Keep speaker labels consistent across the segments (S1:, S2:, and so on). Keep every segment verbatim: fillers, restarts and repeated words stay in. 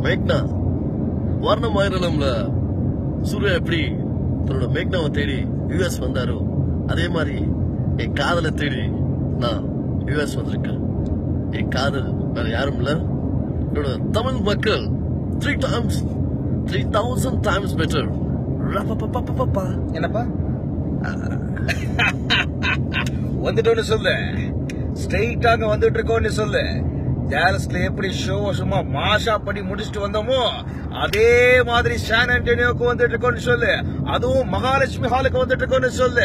S1: மேக்னா வர்ணம் வைரலம்ல சூர்யா எப்படி தன்னோட மேக்னாவை தேடி யூஎஸ் வந்தாரோ அதே மாதிரி என் காதலை தேடி நான் யூஎஸ் வந்திருக்கேன். என் காதல் வேற யாரும் இல்ல, என்னோட தமிழ் மக்கள் three times three thousand times better.
S2: என்னப்பா வந்துட்டோன்னு சொல்லு, ஸ்ட்ரெயிட்டா அங்க வந்துட்டு இருக்கோன்னு சொல்லு. டேலஸ்ல எப்படி ஷோ சும்மா மாஷா பண்ணி முடிச்சுட்டு வந்தோமோ அதே மாதிரி சான் ஆண்டனியோக்கு வந்துட்டு இருக்கோன்னு சொல்லு. அதுவும் மகாலட்சுமி ஹாலுக்கு வந்துட்டு இருக்கோன்னு சொல்லு.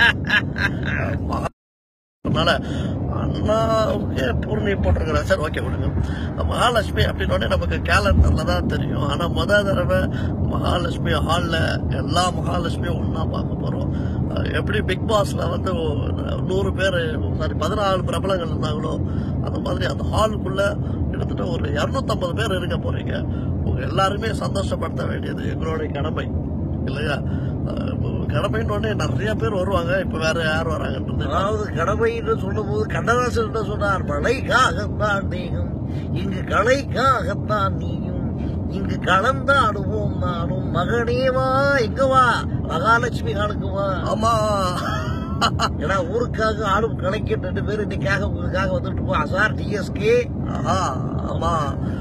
S1: அதனால அண்ணாவுக்கே பூர்ணி போட்டிருக்கிறேன். சார் ஓகே விடுங்க. மகாலட்சுமி அப்படின்னு நமக்கு கேலண்டர்ல தான் தெரியும். ஆனா முதல் தடவை மகாலட்சுமி ஹால்ல எல்லா மகாலட்சுமியும் ஒன்னா பார்க்க போறோம். எப்படி பிக் பாஸ்ல வந்து நூறு பேர் சாரி பதினாலு பிரபலங்கள் இருந்தாங்களோ அந்த மாதிரி அந்த ஹாலுக்குள்ள கிட்டத்தட்ட ஒரு இருநூத்தி ஐம்பது பேர் இருக்க போறீங்க. உங்க எல்லாருமே சந்தோஷப்படுத்த வேண்டியது எங்களுடைய கடமை இல்லையா? கடமைன்னு உடனே நிறைய பேர் வருவாங்க. இப்ப வேற யார் வராங்கன்றது,
S2: அதாவது கடமைன்னு சொல்லும் போது கண்ணதாசன் சொன்னார், மழைக்காகத்தான் நீயும் இங்கு கலைக்காகத்தான் நீயும் இங்கு கலந்தாடுவோம் நானும் மகனேவா எங்கவா மகாலட்சுமி ஹாலுக்கு வா.
S1: ஆமா,
S2: ஏன்னா ஊருக்காக ஆளும் கலைக்கு ரெண்டு பேரும் இன்னைக்காக உங்களுக்காக வந்துட்டு போ. அசார் டிஎஸ்கே.
S1: ஆமா,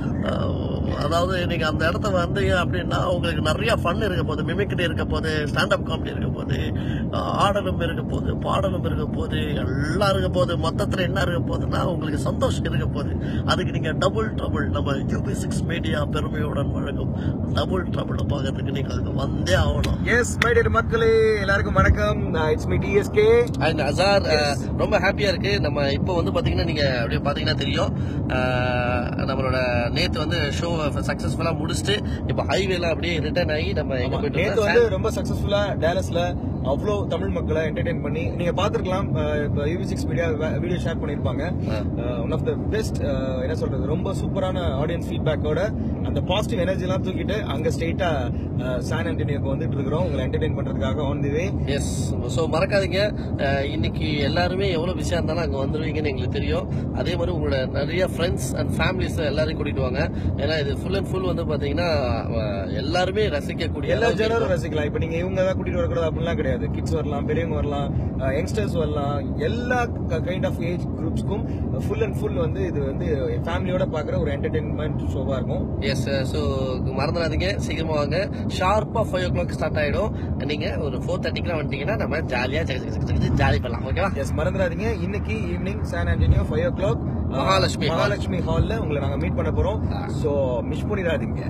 S1: அதாவது நீங்க அந்த இடத்த வந்தீங்க அப்படின்னா உங்களுக்கு நிறைய ஃபன் இருக்க போகுது, மிமிக்ரி இருக்க போகுது, ஸ்டாண்டப் காமெடி இருக்க போகுது, ஆடலும் இருக்க போகுது, பாடலும் இருக்க போகுது, எல்லாம் இருக்க போகுது. மொத்தத்துல என்ன இருக்க போகுதுன்னா உங்களுக்கு சந்தோஷம் இருக்க போகுது. அதுக்கு நீங்க டபுள் ட்ரபிள் நம்ம யூபி சிக்ஸ் மீடியா பெருமையுடன் வழங்கும் டபுள் ட்ரபிள் பாக்கிறதுக்கு நீங்க அதுக்கு வந்தே ஆகணும்.
S2: எஸ் மை டியர் மக்களே, எல்லாருக்கும் வணக்கம். It's me TSK
S1: and Azhar. ரொம்ப ஹாப்பியா இருக்கு. நம்ம இப்போ வந்து பாத்தீங்கன்னா நீங்க அப்படியே பாத்தீங்கன்னா தெரியும், நம்மளோட நேத்து வந்து ஷோ சக்சஸ்ஃபுல்லா முடிச்சுட்டு இப்ப ஹைவேல அப்படியே ரிட்டர்ன் ஆகி நம்ம எங்க போயிட்டு
S2: நேத்து வந்து ரொம்ப சக்சஸ்ஃபுல்லா டேலஸ்ல அவ்வளோ தமிழ் மக்களை என்டர்டெயின் பண்ணி நீங்க பாத்துருக்கலாம். UV six media video share பண்ணிருப்பாங்க. ஒன் ஆஃப் த பெஸ்ட் என்ன சொல்றது, ரொம்ப சூப்பரான ஆடியன்ஸ் ஃபீட்பேக்கோட அந்த பாசிட்டிவ் எனர்ஜி எல்லாம் தூக்கிட்டு அங்க ஸ்ட்ரெயிட்டா சான் ஆண்டனியோக்கு வந்துட்டு இருக்கிறோம் உங்களை என்டர்டெயின் பண்றதுக்காக on the way.
S1: Yes, so மறக்காதீங்க. இன்னைக்கு எல்லாருமே எவ்வளவு பிஸியா இருந்தாலும் அங்க வந்துருவீங்கன்னு எங்களுக்கு தெரியும். அதே மாதிரி உங்களோட நிறைய ஃப்ரெண்ட்ஸ் அண்ட் ஃபேமிலிஸ் எல்லாரையும் கூட்டிட்டு வாங்க. ஏன்னா இது ஃபுல் அண்ட் ஃபுல் வந்து பாத்தீங்கன்னா எல்லாருமே ரசிக்கக்கூடிய
S2: எல்லா ஜனரும் ரசிக்கலாம். இப்ப நீங்க இவங்க தான் கூட்டிட்டு வரக்கூடாது அப்படிலாம் கிடையாது. கிட்ஸ் வரலாம், பெரியவங்க வரலாம், யங்ஸ்டர்ஸ் வரலாம், எல்லா கைண்ட் ஆஃப் ஏஜ் குரூப்ஸ்க்கும் ஃபுல் அண்ட் ஃபுல் வந்து இது வந்து ஃபேமிலியோட பாக்குற ஒரு என்டர்டெயின்மெண்ட் ஷோவா இருக்கும்.
S1: எஸ், சோ மறந்துடாதீங்க, சீக்கிரமா வாங்க. ஷார்ப்பா ஃபைவ் ஓ கிளாக் ஸ்டார்ட் ஆயிடும். நீங்க ஒரு ஃபோர் தேர்ட்டிக்குலாம் வந்துட்டீங்கன்னா நம்ம ஜாலியா ஜாலி பண்ணலாம். ஓகேவா?
S2: எஸ், மறந்துடாதீங்க. இன்னைக்கு evening San Antonio five o'clock
S1: Mahalakshmi
S2: Mahalakshmi ஹால்ல உங்களை நாங்க மீட் பண்ண போறோம். சோ மிஸ் பண்ணிடாதீங்க.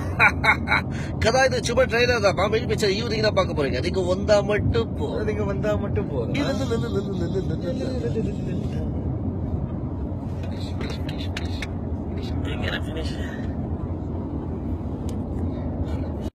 S1: கதா இது சும்மா ட்ரைலர் தான். மாமி பிக்சர் ஈவினிங் தான் பார்க்க போறீங்க. நீங்க வந்தா மட்டும் போதும்.
S2: நீங்க வந்தா மட்டும் போதும்.
S1: Finish.